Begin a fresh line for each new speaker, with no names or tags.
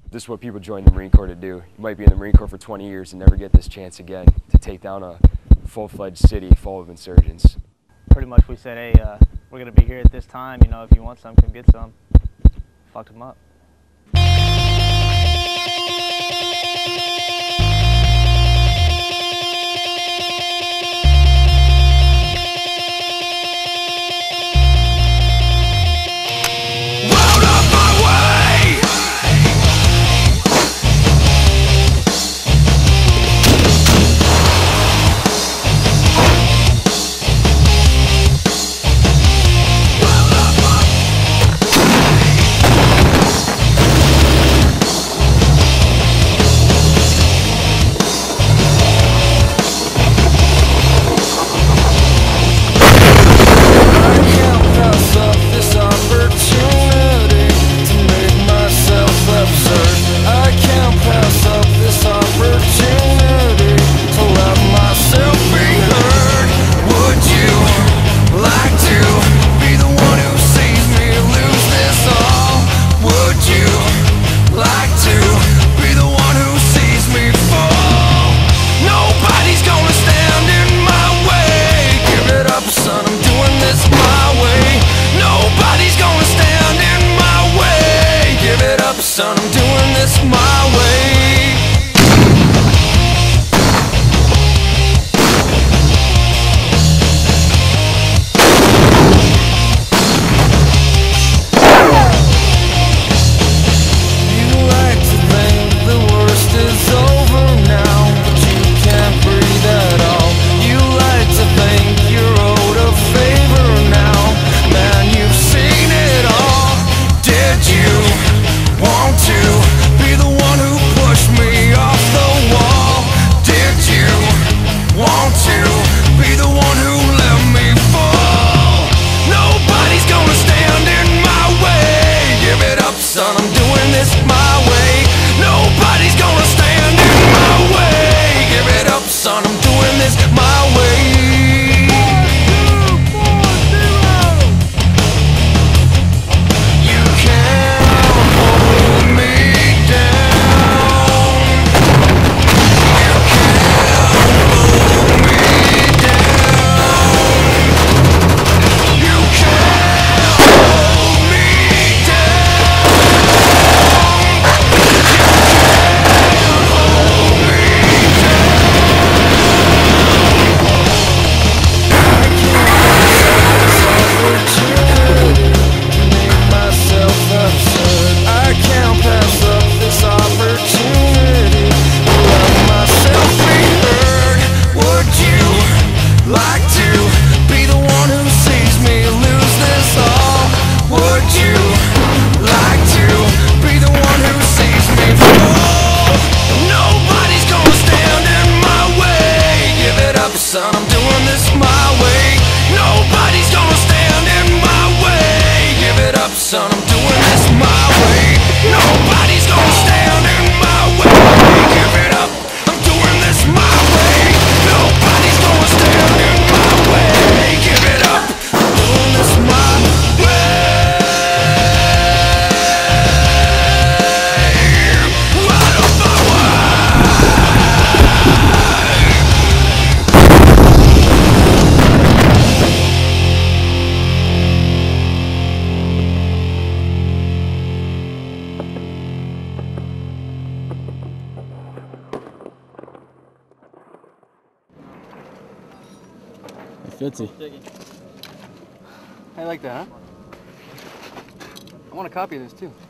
This is what people join the Marine Corps to do. You might be in the Marine Corps for 20 years and never get this chance again to take down a full-fledged city full of insurgents.
Pretty much we said, hey, we're going to be here at this time, you know, if you want some, come get some. Fucked them up.
Son, I'm doing this my way. Son, I'm doing this my way. Nobody's gonna stand in my way. Give it up, son, I'm doing this my way. 4, 2, 4, 0. You can't hold me down. You can't hold me down. You can't hold me down. Like to be the one who sees me lose this all? Would you like to be the one who sees me fall? Nobody's gonna stand in my way. Give it up, son, I'm doing this my way. Nobody's gonna stand in my way. Give it up, son, I'm doing this my way. Nobody's gonna stand in my way. Give it up, I'm doing this my way. Nobody's gonna stand in my way. Give it up, I'm doing this my way. Out of my
Fitzy.
I like that, huh? I want a copy of this too.